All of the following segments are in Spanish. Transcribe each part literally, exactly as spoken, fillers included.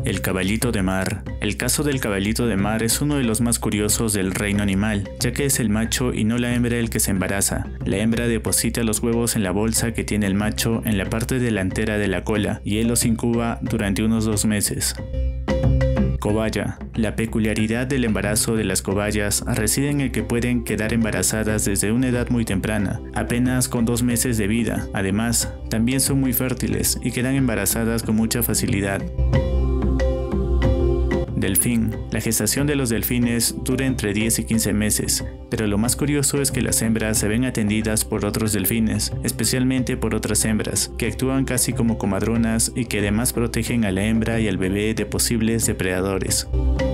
El caballito de mar. El caso del caballito de mar es uno de los más curiosos del reino animal, ya que es el macho y no la hembra el que se embaraza. La hembra deposita los huevos en la bolsa que tiene el macho en la parte delantera de la cola y él los incuba durante unos dos meses. Cobaya. La peculiaridad del embarazo de las cobayas reside en el que pueden quedar embarazadas desde una edad muy temprana, apenas con dos meses de vida. Además, también son muy fértiles y quedan embarazadas con mucha facilidad. Delfín. La gestación de los delfines dura entre diez y quince meses, pero lo más curioso es que las hembras se ven atendidas por otros delfines, especialmente por otras hembras, que actúan casi como comadronas y que además protegen a la hembra y al bebé de posibles depredadores.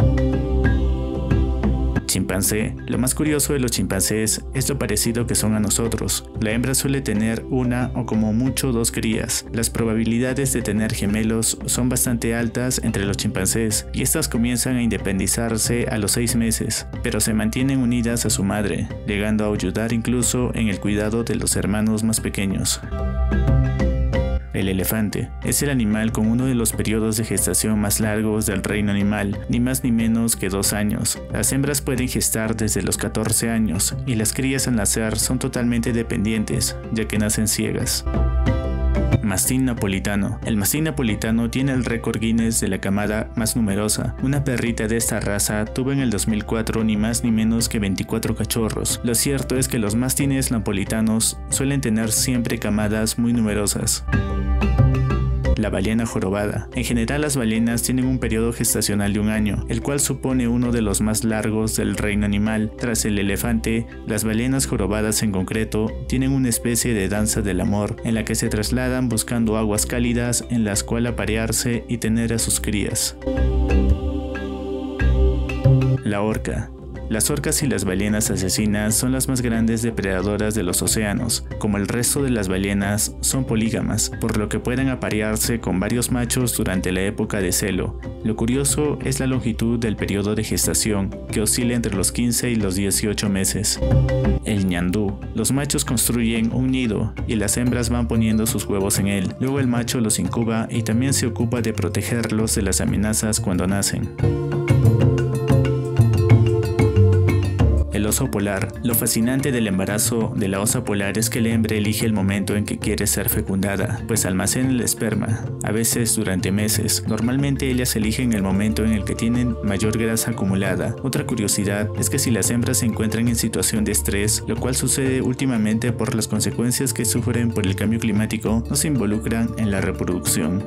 Chimpancé. Lo más curioso de los chimpancés es lo parecido que son a nosotros. La hembra suele tener una o como mucho dos crías. Las probabilidades de tener gemelos son bastante altas entre los chimpancés y estas comienzan a independizarse a los seis meses, pero se mantienen unidas a su madre, llegando a ayudar incluso en el cuidado de los hermanos más pequeños. El elefante es el animal con uno de los periodos de gestación más largos del reino animal, ni más ni menos que dos años. Las hembras pueden gestar desde los catorce años y las crías al nacer son totalmente dependientes, ya que nacen ciegas. Mastín napolitano. El mastín napolitano tiene el récord Guinness de la camada más numerosa. Una perrita de esta raza tuvo en el dos mil cuatro ni más ni menos que veinticuatro cachorros. Lo cierto es que los mastines napolitanos suelen tener siempre camadas muy numerosas. La ballena jorobada. En general las ballenas tienen un periodo gestacional de un año, el cual supone uno de los más largos del reino animal. Tras el elefante, las ballenas jorobadas en concreto tienen una especie de danza del amor, en la que se trasladan buscando aguas cálidas en las cuales aparearse y tener a sus crías. La orca. Las orcas y las ballenas asesinas son las más grandes depredadoras de los océanos. Como el resto de las ballenas, son polígamas, por lo que pueden aparearse con varios machos durante la época de celo. Lo curioso es la longitud del periodo de gestación, que oscila entre los quince y los dieciocho meses. El ñandú. Los machos construyen un nido y las hembras van poniendo sus huevos en él. Luego el macho los incuba y también se ocupa de protegerlos de las amenazas cuando nacen. El oso polar. Lo fascinante del embarazo de la osa polar es que la hembra elige el momento en que quiere ser fecundada, pues almacena el esperma, a veces durante meses. Normalmente ellas eligen el momento en el que tienen mayor grasa acumulada. Otra curiosidad es que si las hembras se encuentran en situación de estrés, lo cual sucede últimamente por las consecuencias que sufren por el cambio climático, no se involucran en la reproducción.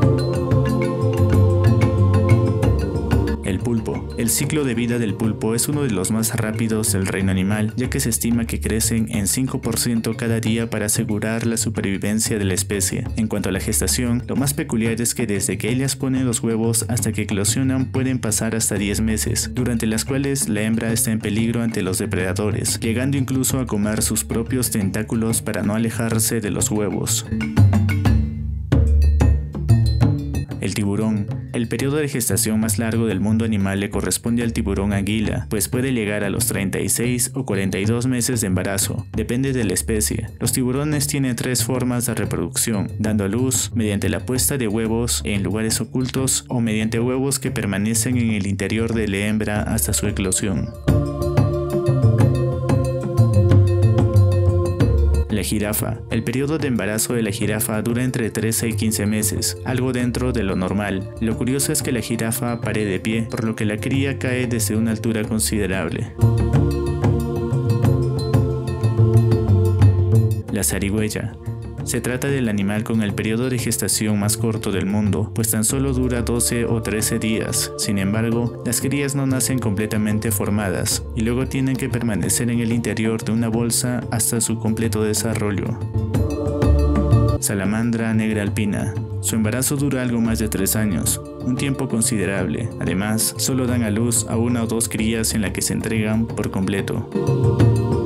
El pulpo. El ciclo de vida del pulpo es uno de los más rápidos del reino animal, ya que se estima que crecen en cinco por ciento cada día para asegurar la supervivencia de la especie. En cuanto a la gestación, lo más peculiar es que desde que ellas ponen los huevos hasta que eclosionan pueden pasar hasta diez meses, durante las cuales la hembra está en peligro ante los depredadores, llegando incluso a comer sus propios tentáculos para no alejarse de los huevos. El tiburón. El periodo de gestación más largo del mundo animal le corresponde al tiburón anguila, pues puede llegar a los treinta y seis o cuarenta y dos meses de embarazo, depende de la especie. Los tiburones tienen tres formas de reproducción, dando a luz mediante la puesta de huevos en lugares ocultos o mediante huevos que permanecen en el interior de la hembra hasta su eclosión. La jirafa. El periodo de embarazo de la jirafa dura entre trece y quince meses, algo dentro de lo normal. Lo curioso es que la jirafa pare de pie, por lo que la cría cae desde una altura considerable. La zarigüeya. Se trata del animal con el periodo de gestación más corto del mundo, pues tan solo dura doce o trece días. Sin embargo, las crías no nacen completamente formadas y luego tienen que permanecer en el interior de una bolsa hasta su completo desarrollo. Salamandra negra alpina. Su embarazo dura algo más de tres años, un tiempo considerable. Además, solo dan a luz a una o dos crías en la que se entregan por completo.